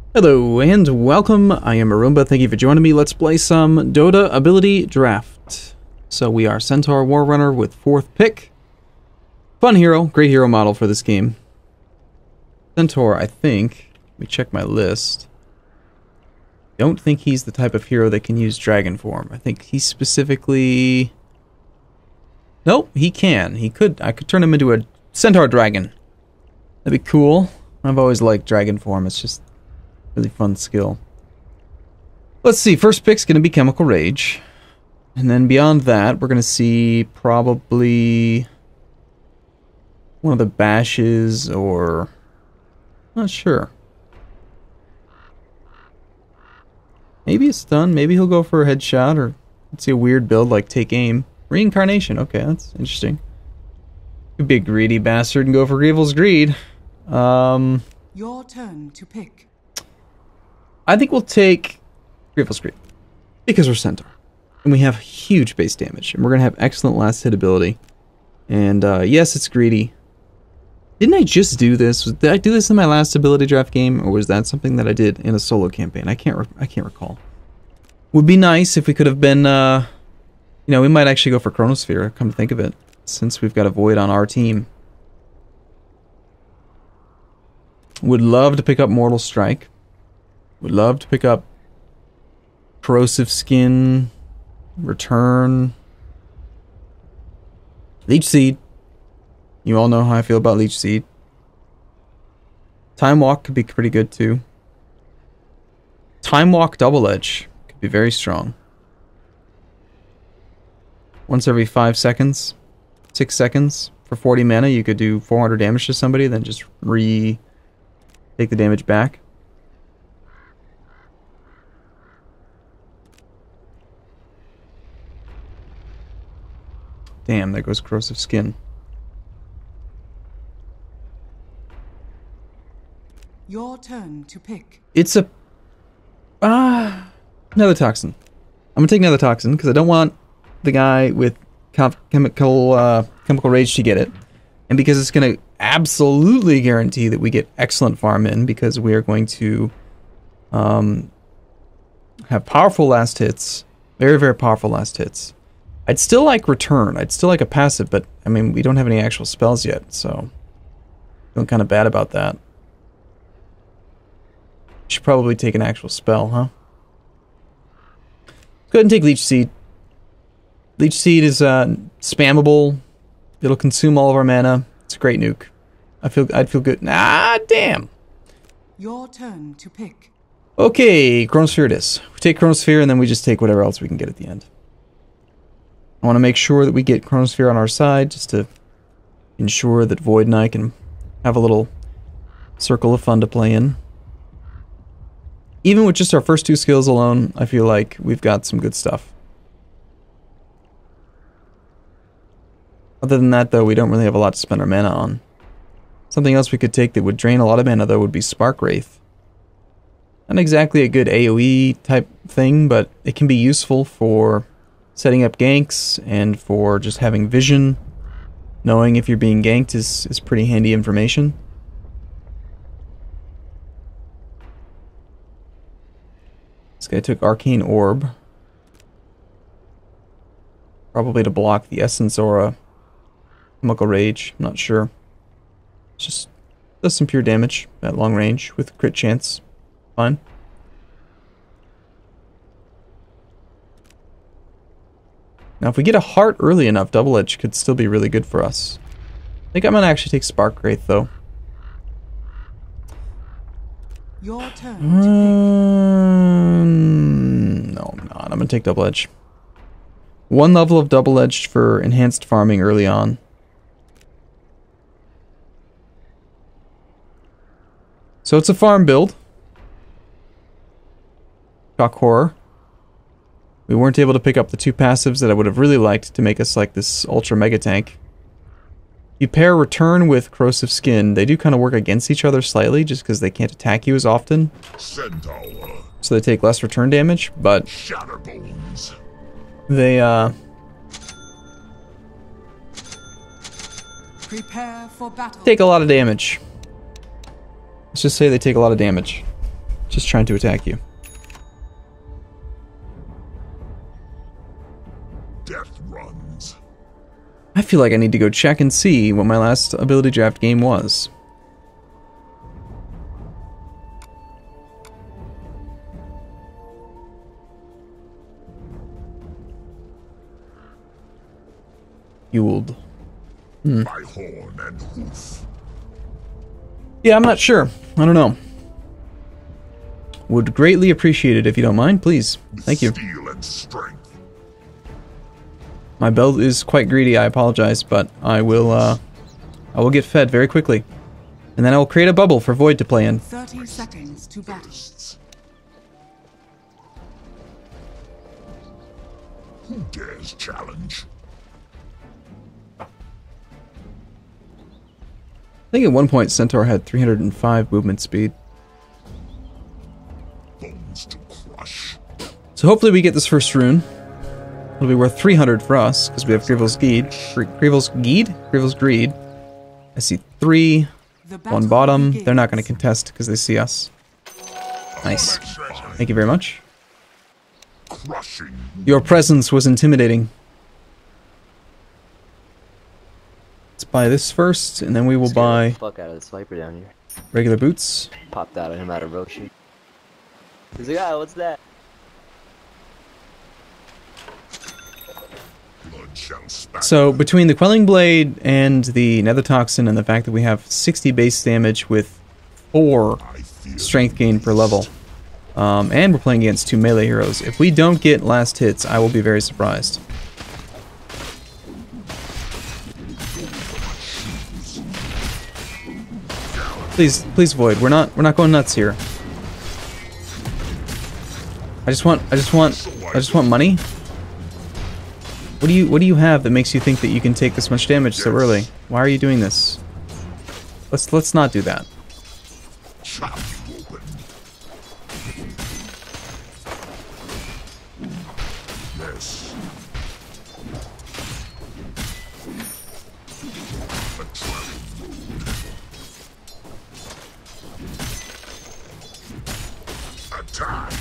Hello and welcome, I am Arumba, thank you for joining me. Let's play some DOTA Ability Draft. So we are Centaur Warrunner with 4th pick. Fun hero, great hero model for this game. Centaur, I think, let me check my list. Don't think he's the type of hero that can use dragon form. I think he's specifically... Nope, he can. I could turn him into a Centaur Dragon. That'd be cool. I've always liked dragon form, it's just really fun skill. Let's see, first pick's going to be Chemical Rage. And then beyond that, we're going to see probably one of the bashes or... not sure. Maybe a stun, maybe he'll go for a headshot, or let's see a weird build like Take Aim. Reincarnation, okay, that's interesting. Could be a greedy bastard and go for Grievel's Greed. Your turn to pick. I think we'll take Grievel's Greed, because we're Centaur. And we have huge base damage, and we're going to have excellent last hit ability. And yes, it's greedy. Didn't I just do this? Did I do this in my last ability draft game, or was that something that I did in a solo campaign? I can't recall. Would be nice if we could have been, you know, we might actually go for Chronosphere, come to think of it, since we've got a Void on our team. Would love to pick up Mortal Strike. Would love to pick up Corrosive Skin, Return, Leech Seed. You all know how I feel about Leech Seed. Time Walk could be pretty good too. Time Walk Double Edge could be very strong. Once every 5 seconds, 6 seconds, for 40 mana you could do 400 damage to somebody, then just take the damage back. Damn, there goes Corrosive Skin. Your turn to pick. It's a... another Toxin. I'm gonna take another Toxin, because I don't want the guy with Chemical Rage to get it. And because it's gonna absolutely guarantee that we get excellent farm in, because we are going to have powerful last hits. Very, very powerful last hits. I'd still like Return. I'd still like a passive, but, I mean, we don't have any actual spells yet, so... feeling kind of bad about that. Should probably take an actual spell, huh? Go ahead and take Leech Seed. Leech Seed is spammable. It'll consume all of our mana. It's a great nuke. I'd feel good. Ah, damn! Your turn to pick. Okay, Chronosphere it is. We take Chronosphere and then we just take whatever else we can get at the end. I want to make sure that we get Chronosphere on our side, just to ensure that Void and I can have a little circle of fun to play in. Even with just our first 2 skills alone, I feel like we've got some good stuff. Other than that, though, we don't really have a lot to spend our mana on. Something else we could take that would drain a lot of mana, though, would be Spark Wraith. Not exactly a good AoE type thing, but it can be useful for setting up ganks and for just having vision. Knowing if you're being ganked is pretty handy information. This guy took Arcane Orb. Probably to block the Essence Aura. Chemical Rage, I'm not sure. It's just does some pure damage at long range with crit chance. Fine. Now if we get a heart early enough, Double Edge could still be really good for us. I think I'm gonna actually take Spark Wraith though. Your turn to pick. No, I'm not. I'm gonna take Double Edge. 1 level of Double Edge for enhanced farming early on. So it's a farm build. Shock Horror. We weren't able to pick up the 2 passives that I would have really liked to make us like this ultra mega tank. You pair Return with Corrosive Skin, they do kind of work against each other slightly just because they can't attack you as often. Centaur. So they take less return damage, but Shatterbones. they Prepare for battle. take a lot of damage. Let's just say they take a lot of damage. Just trying to attack you. Death runs. I feel like I need to go check and see what my last ability draft game was. Fueled. By horn and hoof. Yeah, I'm not sure. I don't know. Would greatly appreciate it if you don't mind, please. Thank you. Steel and strength. My build is quite greedy, I apologize, but I will get fed very quickly. And then I will create a bubble for Void to play in. 30 seconds to battle. Who dares challenge? I think at one point Centaur had 305 movement speed. Bones to crush. So hopefully we get this first rune. It'll be worth 300 for us, because we have Grievel's Greed. Grievel's Greed. I see 3. One bottom. They're not going to contest because they see us. Nice. Thank you very much. Crushing. Your presence was intimidating. Let's buy this first, and then we will buy Fuck out of the sniper down here. regular boots. Popped out of him out of Roshi. He's like, ah, what's that? Blood shall spatter. So between the Quelling Blade and the Nether Toxin and the fact that we have 60 base damage with 4 I fear strength gain per level, and we're playing against 2 melee heroes, if we don't get last hits, I will be very surprised. Please Void, we're not going nuts here. I just want money. What do you have that makes you think that you can take this much damage so early? Why are you doing this? Let's not do that. chop you open. Yes. A traveling road. Attack.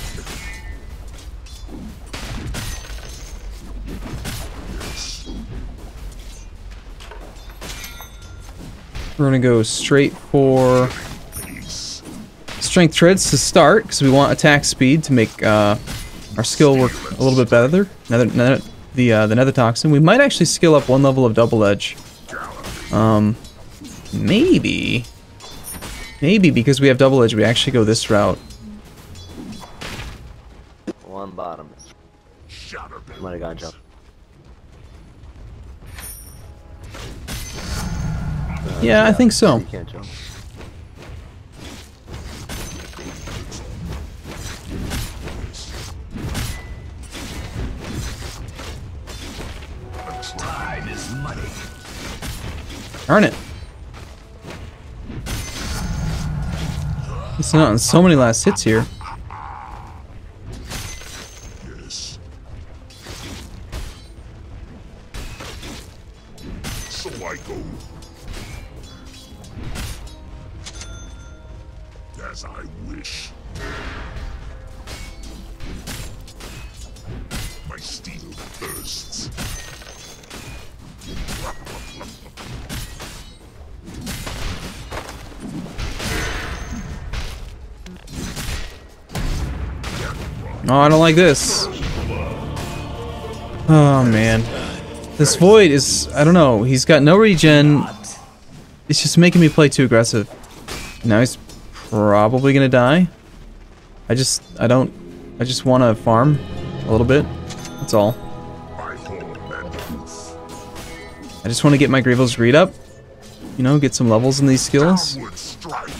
We're gonna go straight for strength treads to start because we want attack speed to make our skill work a little bit better. The Nether Toxin. We might actually skill up 1 level of double edge. Maybe because we have double edge, we actually go this route. One bottom. Might have gone jump. Yeah, I think so. You can't jump. Time is money. Darn it. Missing out on so many last hits here. Yes. So I go. As I wish. My steel bursts. Oh, I don't like this. Oh, man. This Void is... I don't know. He's got no regen. It's just making me play too aggressive. Now he's probably gonna die. I just want to farm a little bit. That's all. By horn and hoof. I just want to get my Grievel's Greed up. You know, get some levels in these skills. Downward strike.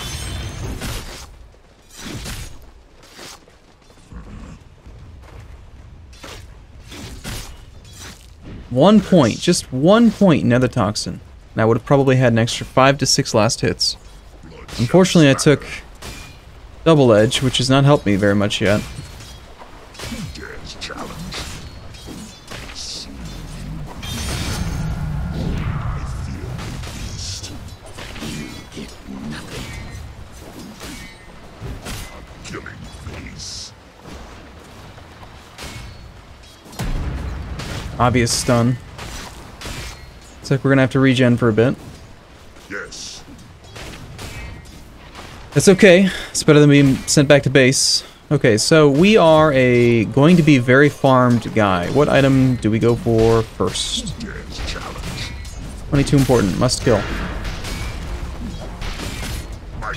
1 point. Just 1 point Nether Toxin. And I would have probably had an extra 5 to 6 last hits. Unfortunately, I took double edge, which has not helped me very much yet. Who dares challenge? I feel the beast. You get nothing. A obvious stun. Looks like we're gonna have to regen for a bit. Yes. That's okay. It's better than being sent back to base. Okay, so we are going to be very farmed guy. What item do we go for first? Dance challenge. 22 important. Must kill. My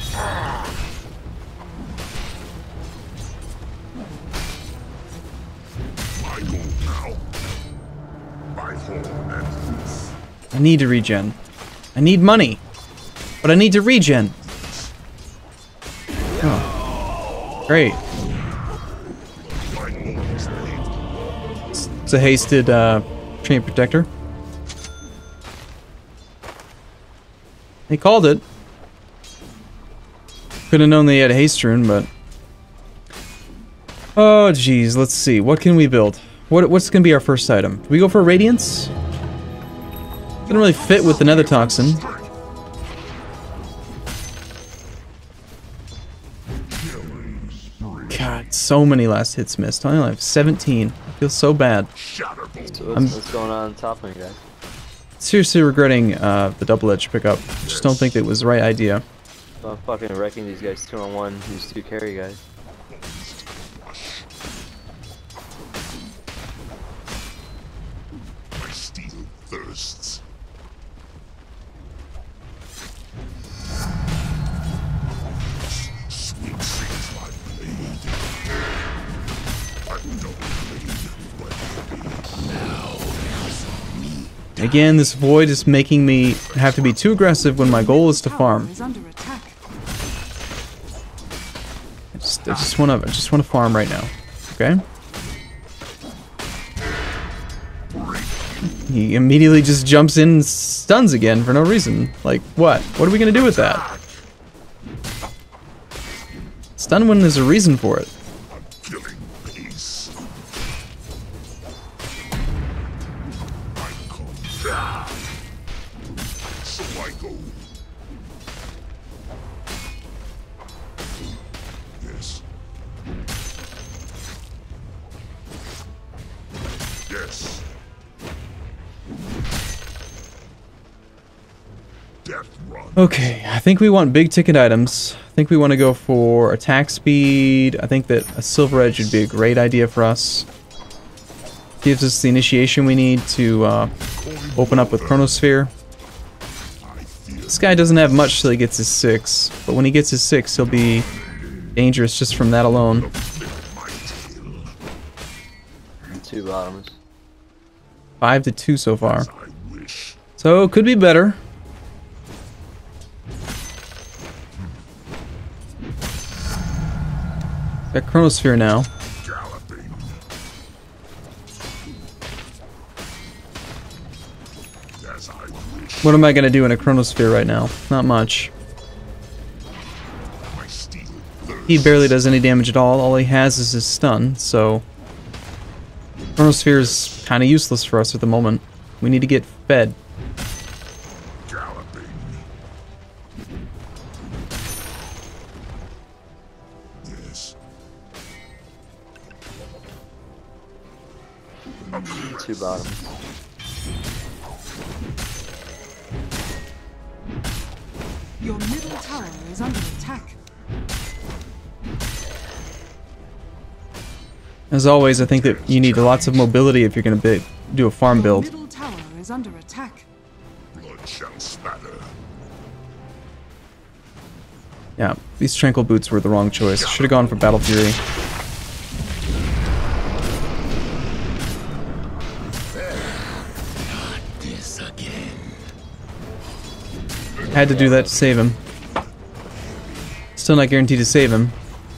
My goal now. My horn and hoof. I need to regen. I need money. But I need to regen. Oh. Great. My horn is late. It's a hasted train protector. They called it. Could have known they had a haste rune, but... Oh, geez. Let's see. What can we build? What's going to be our first item? Do we go for Radiance? Doesn't really fit with the Nether Toxin. God, so many last hits missed. I only have 17. I feel so bad. Shatterbolt. So what's going on top of you guys? Seriously regretting the double edge pickup. Just don't think it was the right idea. So I'm fucking wrecking these guys 2-on-1, these 2 carry guys. My steel thirsts. Sweet sings my blade. A dull blade, but heavy. Now there's me. Again, this void is making me have to be too aggressive when my goal is to farm. Is under attack. I just want to farm right now. Okay. He immediately just jumps in and stuns again for no reason. Like, what? What are we gonna do with that? Stun when there's a reason for it. A killing pace. I come down. So I go. Yes. Yes. Death run. Okay, I think we want big ticket items. I think we want to go for attack speed. I think that a silver edge would be a great idea for us. Gives us the initiation we need to open up with Chronosphere. This guy doesn't have much till he gets his 6, but when he gets his 6, he'll be dangerous just from that alone. 2 bottoms. 5 to 2 so far. I wish. So, could be better. Got Chronosphere now. Galloping. As I wish. What am I gonna do in a Chronosphere right now? Not much. My steel thirsts. He barely does any damage at all. All he has is his stun, so... Chronosphere is kind of useless for us at the moment. We need to get fed. Galloping. Yes. 2 bottoms. Your middle tower is under attack. As always, I think that you need lots of mobility if you're going to do a farm Your build. middle tower is under attack. Blood shall spatter. Yeah, these Tranquil Boots were the wrong choice. Should have gone for Battle Fury. This again. Had to do that to save him. Still not guaranteed to save him.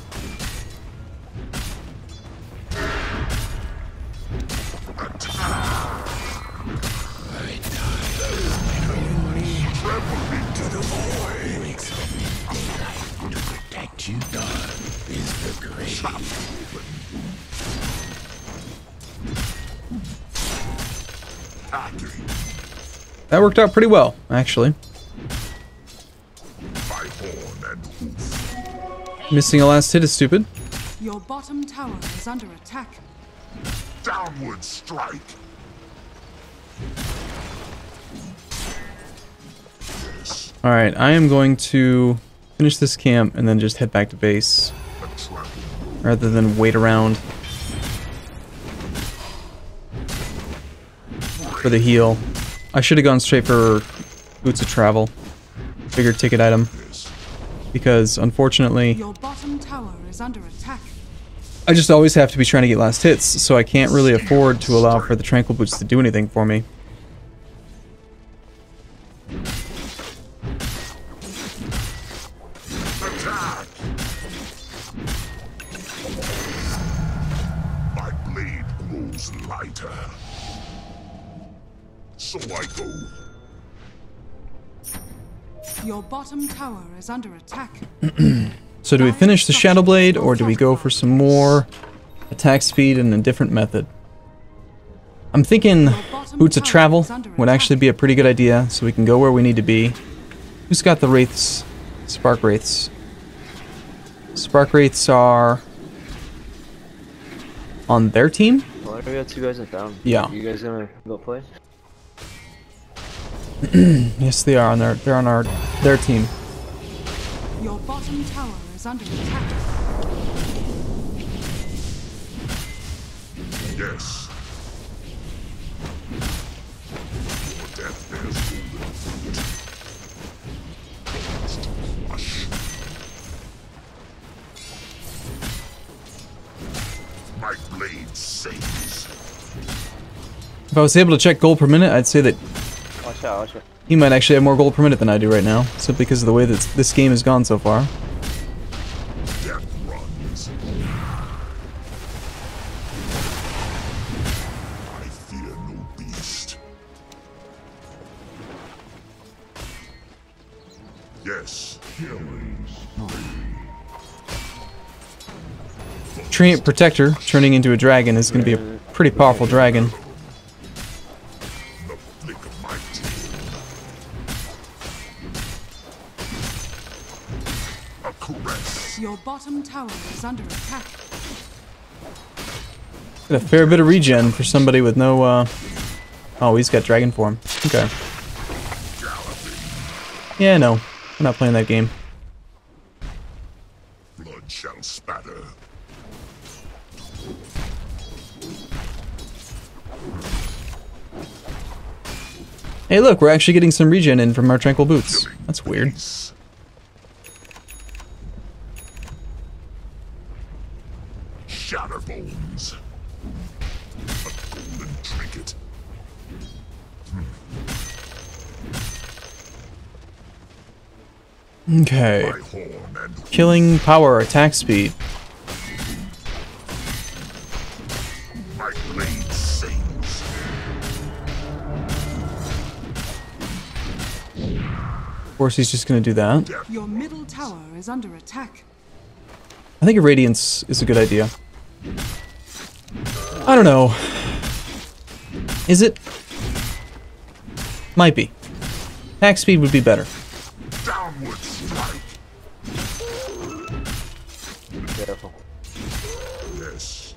That worked out pretty well, actually. My horn and hoof. Missing a last hit is stupid. Your bottom tower is under attack. Downward strike. Alright, I am going to finish this camp and then just head back to base. Rather than wait around for the heal. I should have gone straight for Boots of Travel. Bigger ticket item. Because, unfortunately, Your bottom tower is under attack. I just always have to be trying to get last hits, so I can't really afford to allow for the Tranquil Boots to do anything for me. Attack! My blade grows lighter. So I go. Your bottom tower is under attack. So do we finish the Shadow Blade, or do we go for some more attack speed and a different method? I'm thinking Boots of Travel would actually be a pretty good idea, so we can go where we need to be. Who's got the Wraiths? Spark Wraiths. Spark Wraiths are on their team? Well, we got 2 guys in town. Yeah. You guys gonna go play? Yes, they are. They're on their team. Your bottom tower is under attack. Yes. Your death bears golden fruit. Hush. My blade saves. If I was able to check gold per minute, I'd say that Watch out, watch out. he might actually have more gold per minute than I do right now, simply because of the way that this game has gone so far. Death runs. I fear no beast. Yes. Killing spree. Protector turning into a dragon is going to be a pretty powerful dragon. The flick of my tail. A caress. Your bottom tower is under attack. Got a fair bit of regen for somebody with no, Oh, he's got dragon form. Okay. Yeah, no. I'm not playing that game. Blood shall spatter. Hey, look, we're actually getting some regen in from our Tranquil Boots. That's weird. Peace. Shatterbones. A golden trinket. Okay. My horn and Killing power, attack speed. my blade sings. Of course, he's just going to do that. Your middle tower is under attack. I think a Radiance is a good idea. I don't know. Is it? Might be. Attack speed would be better. Downward strike. Careful. Yes.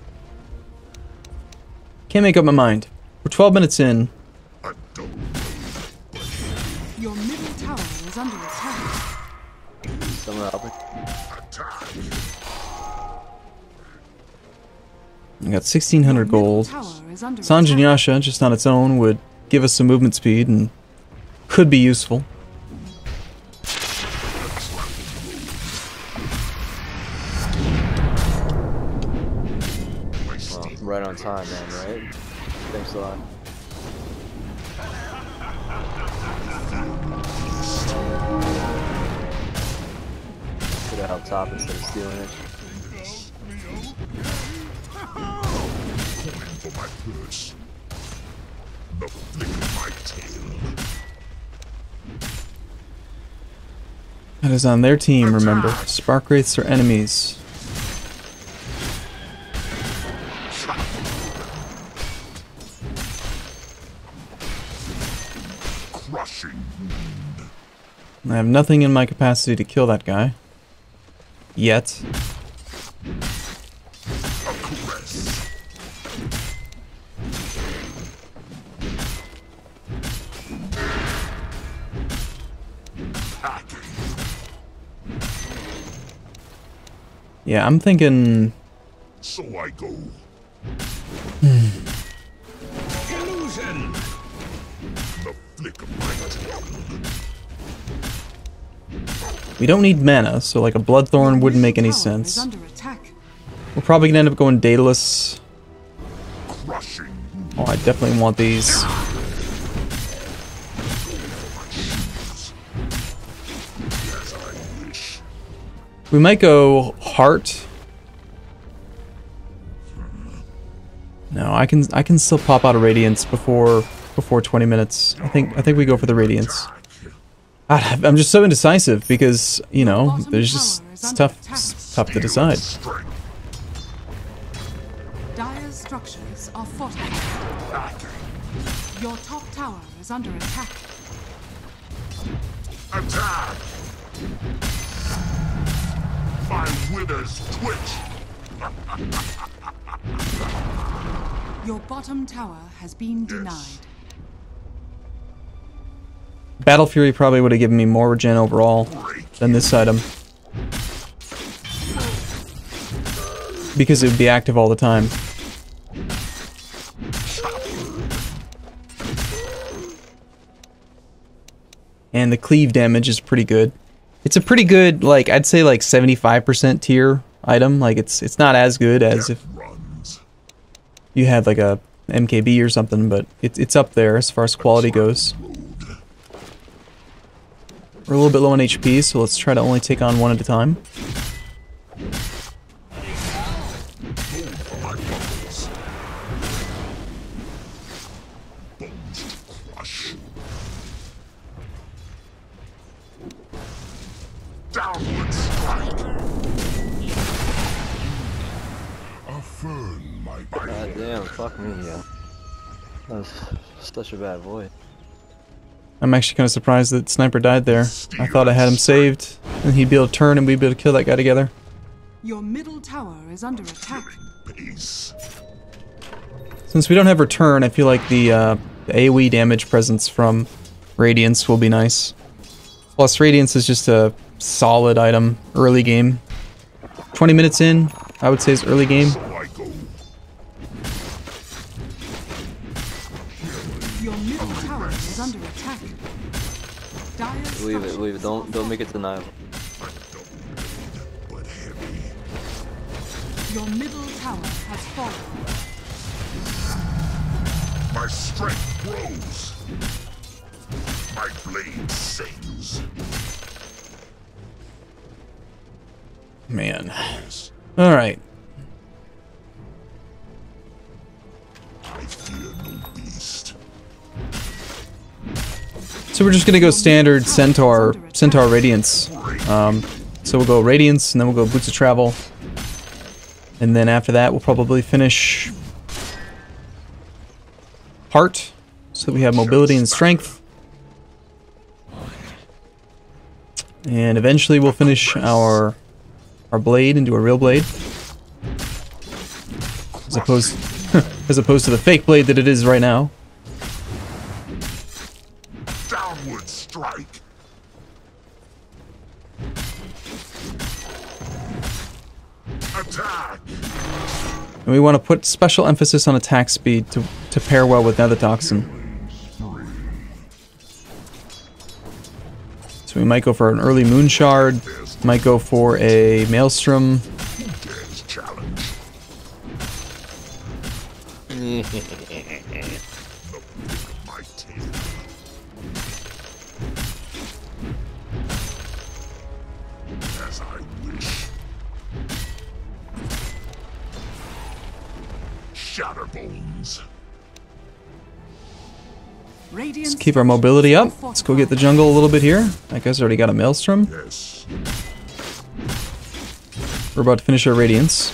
Can't make up my mind. We're 12 minutes in. I don't Your middle tower is under attack. Someone help me. attack. I got 1,600 Middle gold. tower is under Sanjin attack. Yasha, just on its own, would give us some movement speed and could be useful. Well, right on time, man, right? Thanks a lot. Could have helped top instead of stealing it. Coin for my purse. The flick of my tail. That is on their team, remember. Spark Wraiths are enemies. Crushing. I have nothing in my capacity to kill that guy. Yet. A caress. Yeah, I'm thinking... So I go. Illusion! The flick of my tongue. We don't need mana, so like a Bloodthorn wouldn't make any Tower is sense. under attack. We're probably gonna end up going Daedalus. Crushing. Oh, I definitely want these. As I wish. We might go Heart. No, I can still pop out a Radiance before 20 minutes. I think we go for the Radiance. God, I'm just so indecisive because, you know, there's just it's tough to decide. Dire's structures are fortified. Your top tower is under attack. Attack! My withers twitch. Your bottom tower has been denied. Battle Fury probably would have given me more regen overall than this item. Because it would be active all the time. And the cleave damage is pretty good. It's a pretty good, like, I'd say like 75% tier item. Like, it's not as good as if you had like a MKB or something, but it's up there as far as quality goes. We're a little bit low on HP, so let's try to only take on one at a time. Downward strike. Affirm my God damn, fuck me, yo. That was such a bad void. I'm actually kind of surprised that Sniper died there. I thought I had him saved, and he'd be able to turn and we'd be able to kill that guy together. Your middle tower is under attack. pace. Since we don't have return, I feel like the AoE damage presence from Radiance will be nice. Plus, Radiance is just a solid item early game. 20 minutes in, I would say is early game. So I go. Your middle tower is under attack. Dire's Leave it, leave it. structures Don't are make it deniable. But heavy. Your middle tower has fallen. My strength grows. My blade sings. Man. Alright. I fear no beast. So we're just gonna go standard Centaur Radiance. So we'll go Radiance, and then we'll go Boots of Travel. And then after that, we'll probably finish Heart, so that we have mobility and strength. And eventually we'll finish our blade into a real blade. As opposed to the fake blade that it is right now. Downward strike. Attack. And we want to put special emphasis on attack speed to pair well with Nether Toxin. So we might go for an early Moon Shard, might go for a Maelstrom. Dares challenge. The flick of my tail. As I wish. Shatterbones. Radiance Let's keep our mobility up. Let's go get the jungle a little bit here. That guy's already got a Maelstrom. Yes. We're about to finish our Radiance.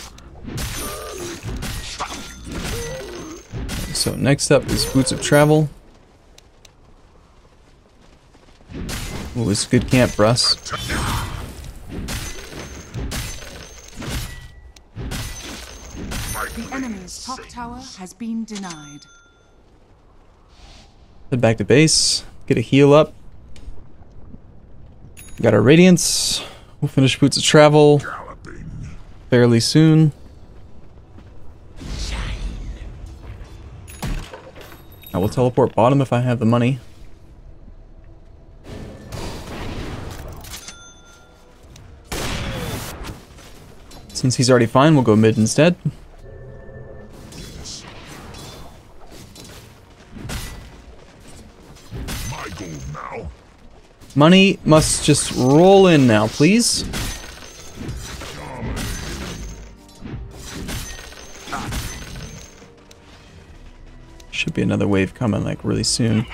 So next up is Boots of Travel. Ooh, it's a good camp for us. The enemy's top tower has been denied. Head back to base. Get a heal up. Got our Radiance. We'll finish Boots of Travel. Galloping. fairly soon. I will teleport bottom if I have the money. Since he's already fine, we'll go mid instead. My goal now. Money must just roll in now, please. Should be another wave coming, like, really soon.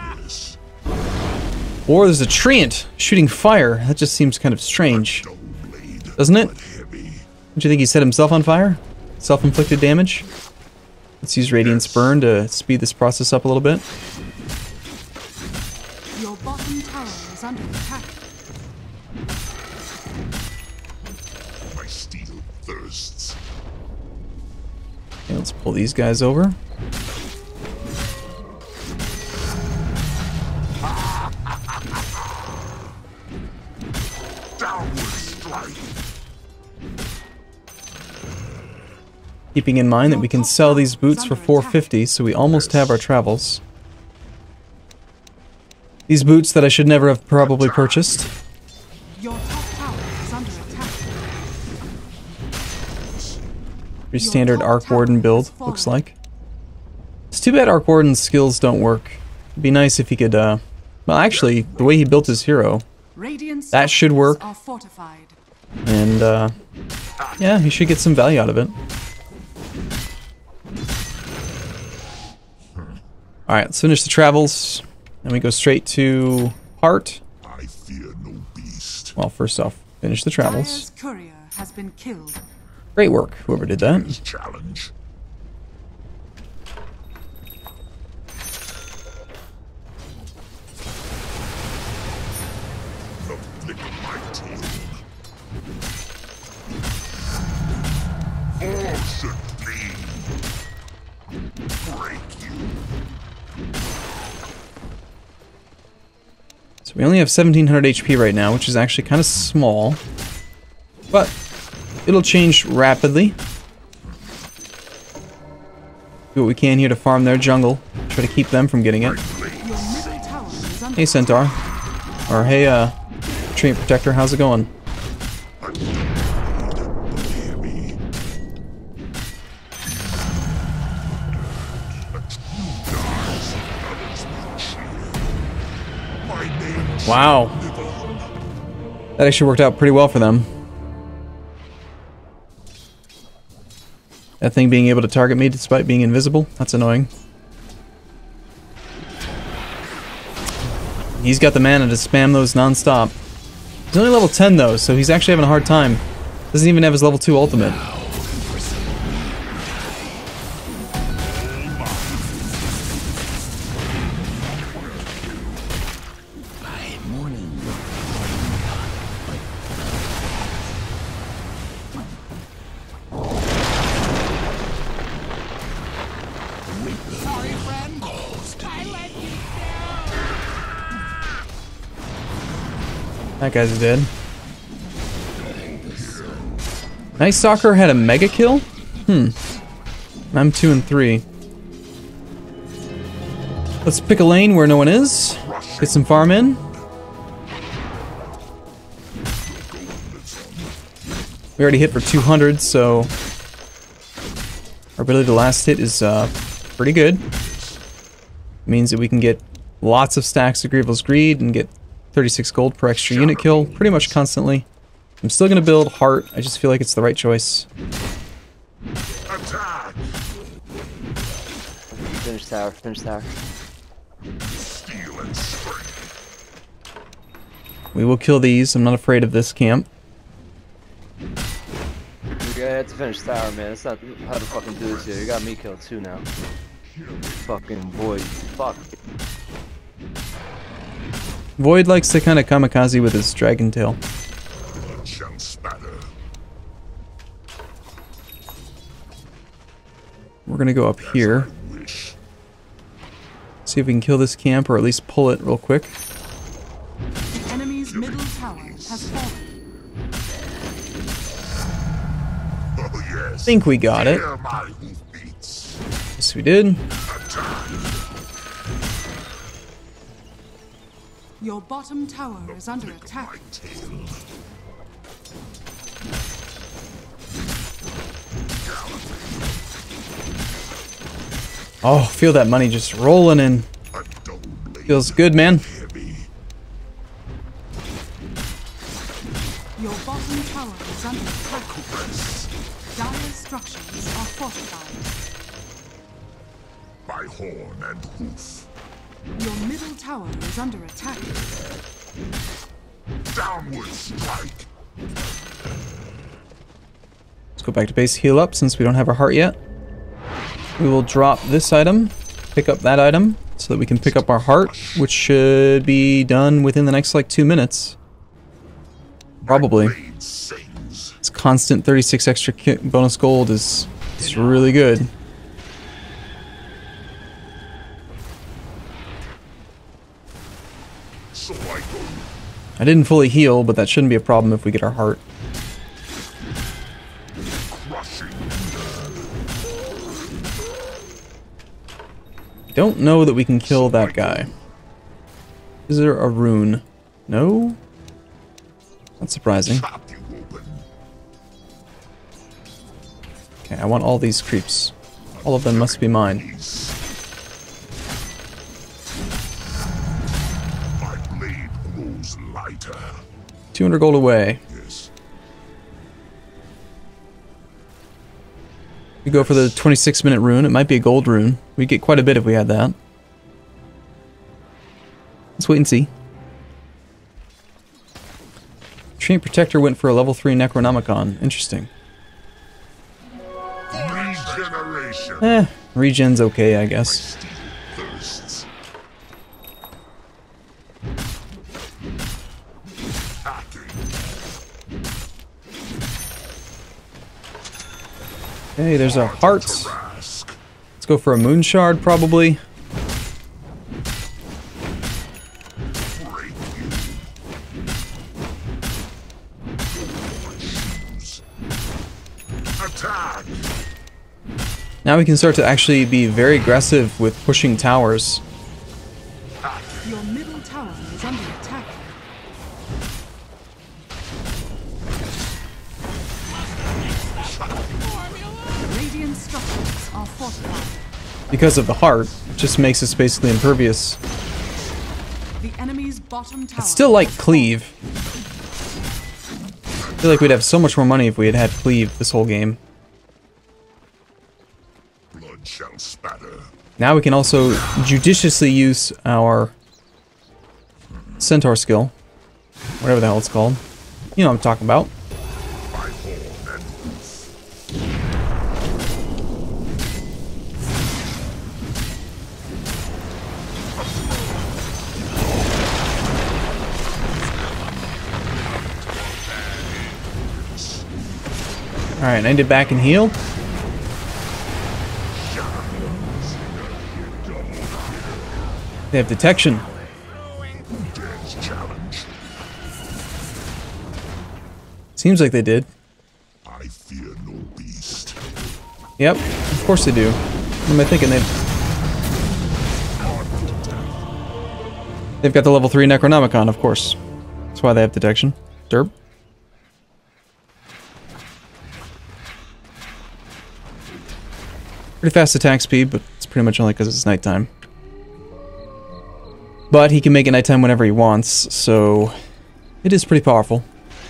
Or there's a treant shooting fire. That just seems kind of strange. Doesn't it? Don't you think he set himself on fire? Self-inflicted damage? Let's use Radiance Burn to speed this process up a little bit. Your bottom tower is under attack. My steel thirsts. Okay, let's pull these guys over. Downward strike. Keeping in mind that we can sell these boots for $450, so we almost have our travels. These boots that I should never have probably purchased. Your top tower is under attack. Pretty standard Arc Warden build, looks like. It's too bad Arc Warden's skills don't work. It'd be nice if he could, well, actually, the way he built his hero, that should work. Are fortified. And, yeah, he should get some value out of it. Alright, let's finish the travels. And we go straight to Heart. I fear no beast. Well, first off, finish the travels. Dire's courier has been killed. Great work, whoever did that. This challenge. The flick of my tail. All should bleed. Break you. So we only have 1700 HP right now, which is actually kind of small. But it'll change rapidly. Do what we can here to farm their jungle. Try to keep them from getting it. Your middle tower is under Hey, Centaur. Or hey, Treant Protector, how's it going? Hear me. My name Wow. That actually worked out pretty well for them. That thing being able to target me despite being invisible, that's annoying. He's got the mana to spam those non-stop. He's only level 10 though, so he's actually having a hard time. Doesn't even have his level 2 ultimate. That guy's dead. Night Stalker had a mega kill? I'm 2 and 3. Let's pick a lane where no one is. Get some farm in. We already hit for 200, so our ability to last hit is pretty good. Means that we can get lots of stacks of Grievel's Greed and get 36 gold per extra unit kill pretty much constantly. I'm still going to build Heart. I just feel like it's the right choice. attack. Finish tower, finish tower. Steel and strength. We will kill these. I'm not afraid of this camp. You have to finish tower, man. That's not how to fucking do this here. You got me killed too now. Fucking Void. Fuck. Void likes to kind of kamikaze with his dragon tail. Blood shall spatter. We're gonna go up here. Wish. See if we can kill this camp, or at least pull it real quick. The enemy's middle tower has fallen. think we got it. Hear my hoofbeats. Yes, we did. Your bottom tower is under My attack. tail. Oh, feel that money just rolling in. A dull blade Feels good, man. heavy. Your bottom tower is under attack. Dire structures are fortified. By horn and hoof. Your middle tower is under attack. Downward strike. Let's go back to base, heal up since we don't have our heart yet. We will drop this item, pick up that item, so that we can pick up our heart, which should be done within the next like 2 minutes. Probably. Blade sings. It's constant 36 extra bonus gold is really good. So I go. I didn't fully heal, but that shouldn't be a problem if we get our heart. Crushing. Don't know that we can kill that guy. Is there a rune? No? That's surprising. Chop you open. Okay, I want all these creeps. All of them must be mine. Peace. My blade grows lighter. 200 gold away. Yes. We go for the 26-minute rune. It might be a gold rune. We'd get quite a bit if we had that. Let's wait and see. Treant Protector went for a level 3 Necronomicon. Interesting. Regeneration. Regen's okay, I guess. Thirsts. Hacking. Okay, there's a heart. Tarask. Let's go for a moon shard, probably. Break you. Choose. Attack. Now we can start to actually be very aggressive with pushing towers. Your middle tower is under attack. Radiant structures are fortified. Because of the heart, it just makes us basically impervious. The enemy's bottom tower. It's still like has Cleave. I feel like we'd have so much more money if we had had Cleave this whole game. Blood shall spatter. Now we can also judiciously use our Centaur skill. Whatever the hell it's called. You know what I'm talking about. By horn and hoof. Alright, I need to back and heal. They have detection. Dares challenge. Seems like they did. I fear no beast. Yep, of course they do. What am I thinking? They've got the level 3 Necronomicon, of course. That's why they have detection. Derp. Pretty fast attack speed, but it's pretty much only because it's nighttime. But he can make it nighttime whenever he wants, so it is pretty powerful.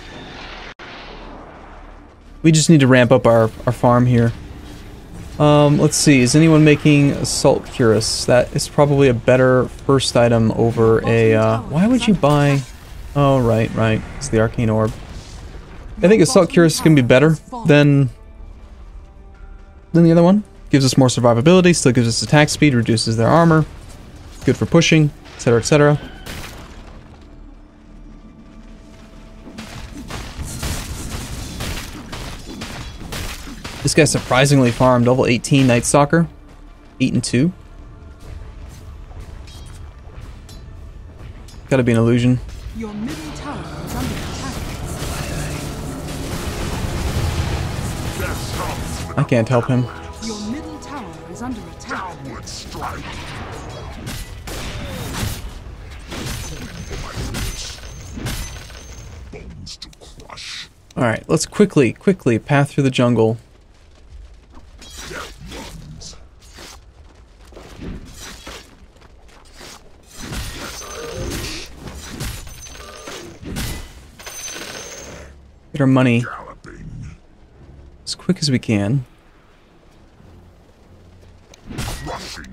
We just need to ramp up our farm here. Let's see, is anyone making Assault Cuirass? That is probably a better first item over a, why would you buy... Oh, right, it's the Arcane Orb. I think Assault Cuirass can be better than the other one. Gives us more survivability, still gives us attack speed, reduces their armor. Good for pushing, etc, etc. This guy surprisingly farmed level 18 Night Stalker. 8 and 2. Gotta be an illusion. Your middle tower is under attack. Death comes. I can't help him. Your middle tower is under attack. Downward strike. Bones to crush. Alright, let's quickly path through the jungle. Death runs. Get our money Galloping. as quick as we can. Crushing.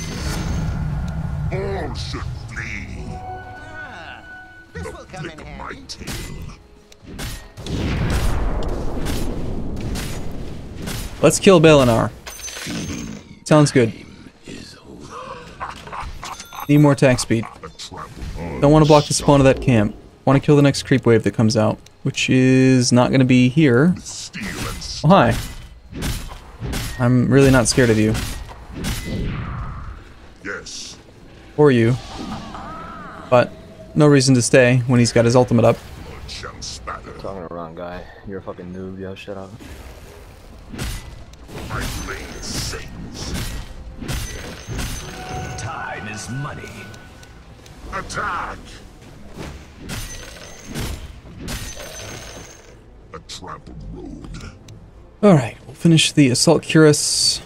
All should flee. This The will come in flick of my handy. tail. Let's kill Belinar. Sounds good. Need more attack speed. A trample. Don't want to block the spawn of that camp. Want to kill the next creep wave that comes out, which is not going to be here. Steel and Oh, hi. I'm really not scared of you. yes. Or you. But no reason to stay when he's got his ultimate up. Blood shall spatter. Talking around, guy. You're a fucking noob, yo. Shut up. My blade sings. Time is money. Attack! A trampled road. Alright, we'll finish the Assault Cuirass.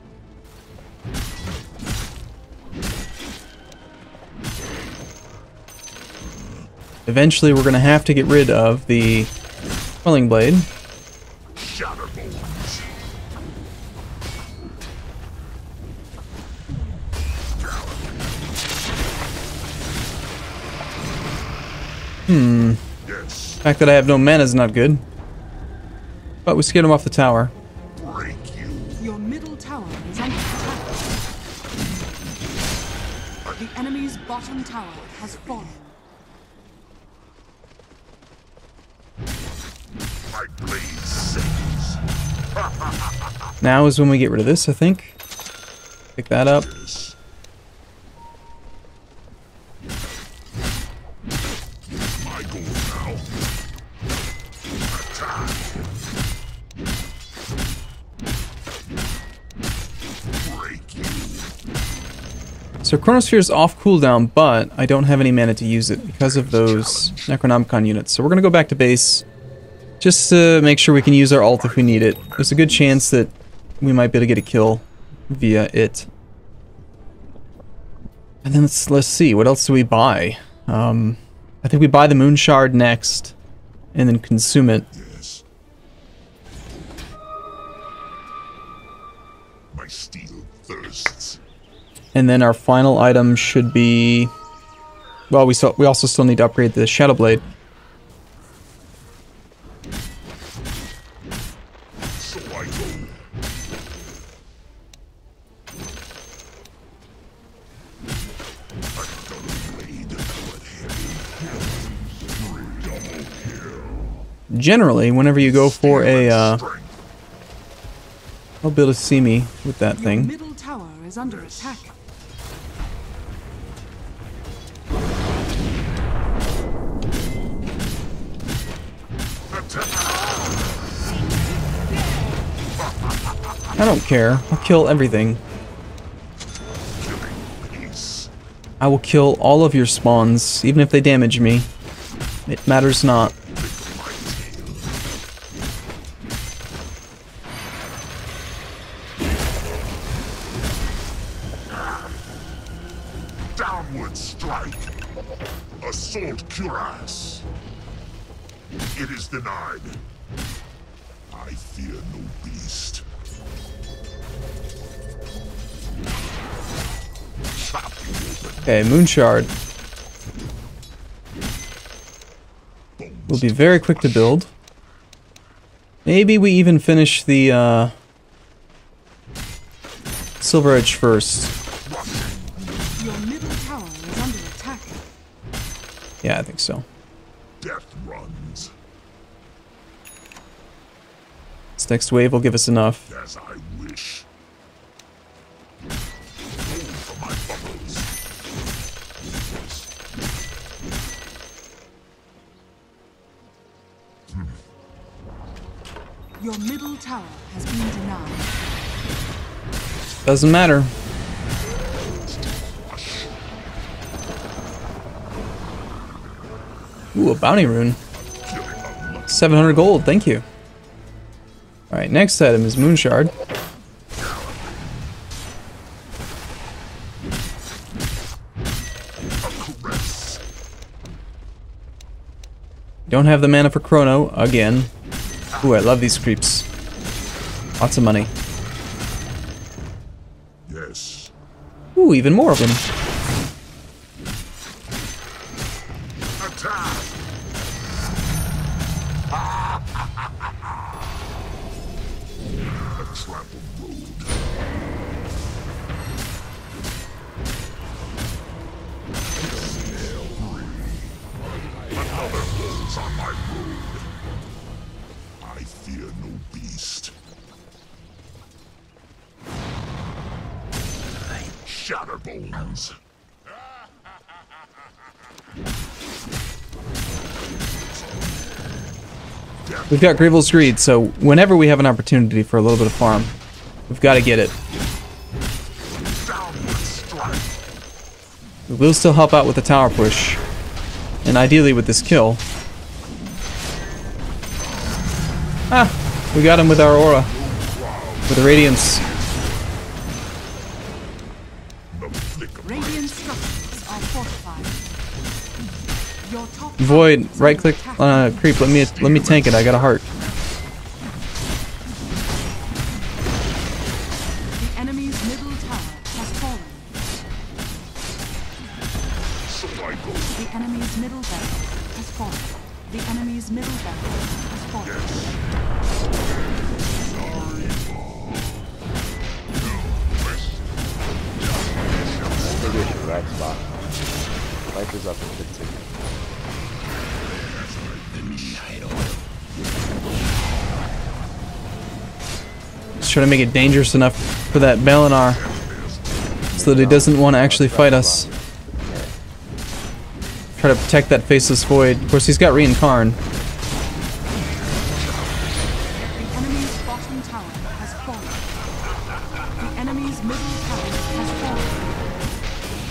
Eventually we're going to have to get rid of the Quelling Blade. Shatterbones. Yes. The fact that I have no mana is not good. But we scared him off the tower. Break you. Your middle tower is under attack. The enemy's bottom tower has fallen. My blade sings. Now is when we get rid of this, I think. Pick that up. Yes. My goal now. Attack. Break you. So Chronosphere is off cooldown, but I don't have any mana to use it because of those Necronomicon units. So we're going to go back to base just to make sure we can use our ult if we need it. There's a good chance that we might be able to get a kill via it. And then let's see, what else do we buy? I think we buy the Moon Shard next, and then consume it. Yes. My steel thirsts. And then our final item should be... Well, we also still need to upgrade the Shadow Blade. So I go. Another blade, but heavy. Double kill. Generally, whenever you go for a... Strength. I'll be able to see me with that Your thing. middle tower is under attack. I don't care. I'll kill everything. Killing peace. I will kill all of your spawns, even if they damage me. It matters not. My tail. Downward strike. Assault cuirass. It is denied. I fear no beast. Chop you open. Okay, Moon Shard. Will be very quick to build. Maybe we even finish the Silver Edge first. Your middle tower is under attack. Yeah, I think so. Death runs. This next wave will give us enough. As I wish. Hold for my buckles. Your middle tower has been denied. Doesn't matter. Ooh, a bounty rune. 700 gold, thank you. Alright, next item is Moon Shard. Don't have the mana for Chrono, again. Ooh, I love these creeps. Lots of money. Yes. Ooh, even more of them. Attack! A trampled road. Another falls on my road. I fear no beast. Shatterbones. We've got Grievel's Greed, so whenever we have an opportunity for a little bit of farm, we've got to get it. Downward strike. We will still help out with the tower push, and ideally with this kill. Ah, we got him with our aura, with the radiance. The flick of Radiant structures are fortified. Your top Void, tower is right click under attack. creep. Let me tank it. I got a heart. The enemy's middle tower has fallen. so I go. The enemy's middle barrel has fallen. The enemy's middle barrel has fallen. Maybe we should right spot. Life is up in 15. Just try to make it dangerous enough for that Belinar, so that he doesn't want to actually fight us. Try to protect that faceless void. Of course, he's got Reincarn. The enemy's bottom tower has fallen. The enemy's middle tower has fallen.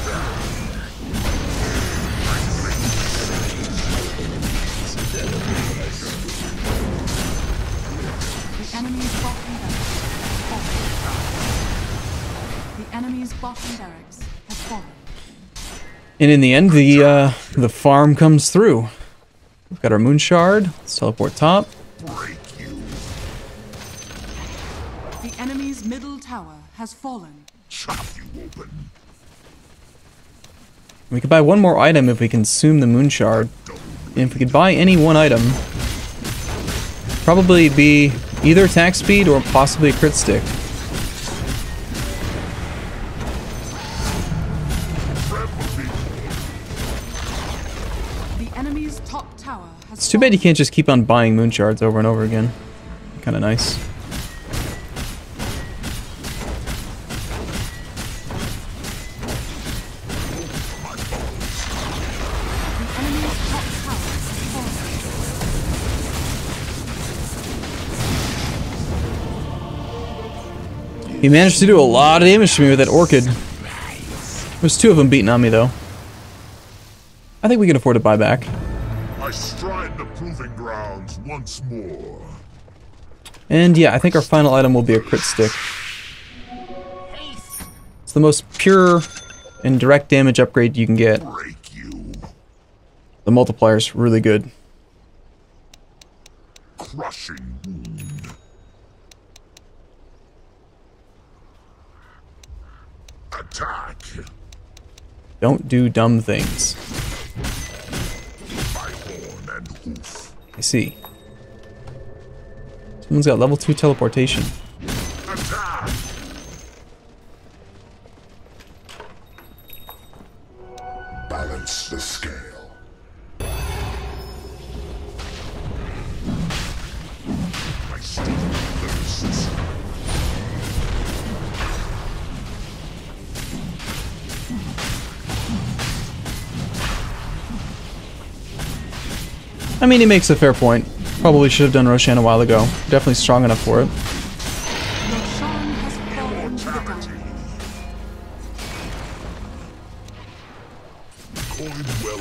The enemy's bottom barracks has fallen. The enemy's bottom barracks has fallen. And in the end, the farm comes through. We've got our Moon Shard. Let's teleport top. Break you. The enemy's middle tower has fallen. Chop you open. We could buy one more item if we consume the Moon Shard. And if we could buy any one item, probably be either attack speed or possibly a crit stick. The enemy's top tower has It's too bad you can't just keep on buying Moon Shards over and over again. Kind of nice. The enemy's top tower has fallen. He managed to do a lot of damage to me with that Orchid. There's two of them beating on me though. I think we can afford to buy back. I stride the proving grounds once more. And yeah, I think our final item will be a crit stick. It's the most pure and direct damage upgrade you can get. Break you. The multiplier's really good. Crushing wound. Attack. Don't do dumb things. By horn and hoof. I see. Someone's got level 2 teleportation. Attack. Balance the scale. My steel thirsts. I mean, he makes a fair point. Probably should have done Roshan a while ago. Definitely strong enough for it. Roshan has fallen to the ground. Coin well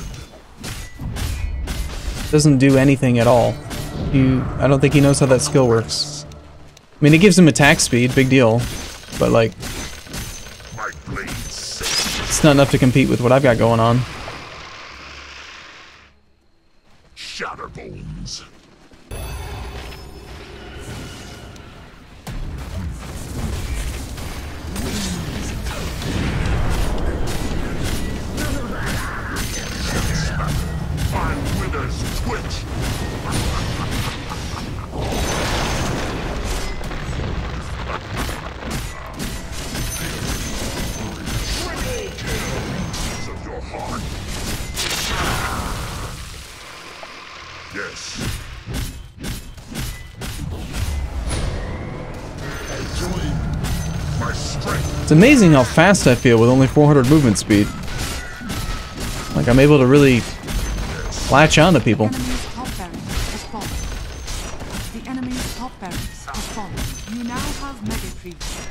earned. Doesn't do anything at all. I don't think he knows how that skill works. I mean, it gives him attack speed, big deal. But, like, My blade says it's not enough to compete with what I've got going on. Shatterbones. My withers twitch. Of your heart. Yes. My strength. It's amazing how fast I feel with only 400 movement speed. Like, I'm able to really latch on to people. Enemy's top barracks has fallen. The enemy's top barracks has fallen. You now have mega creeps.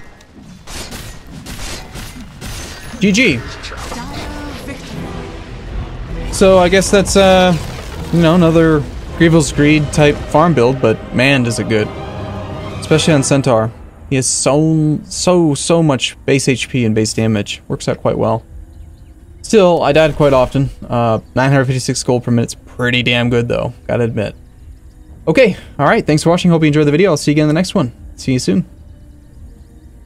GG. Dire victory. So I guess that's, you know, another Grievel's Greed type farm build, but man, does it good. Especially on Centaur. He has so much base HP and base damage. Works out quite well. Still, I died quite often. 956 gold per minute's pretty damn good, though. Gotta admit. Okay, alright, thanks for watching. Hope you enjoyed the video. I'll see you again in the next one. See you soon.